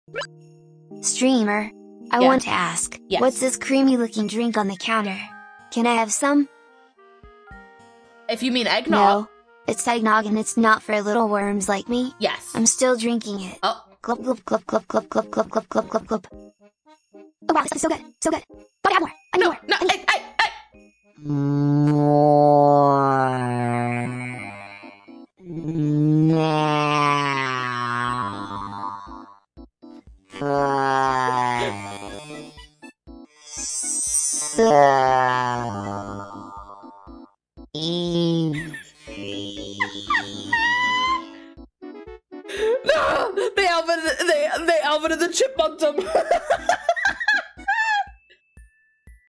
Streamer, I want to ask, what's this creamy-looking drink on the counter? Can I have some? If you mean eggnog. No, it's eggnog and it's not for little worms like me. Yes. I'm still drinking it. Oh. Glub, glub, glub, glub, glub, glub, glub, glub, glub, glub, glub. Oh wow, this is so good, so good. Gotta have more, I need more. No, hey. No! They Alvin and the Chipmunked him!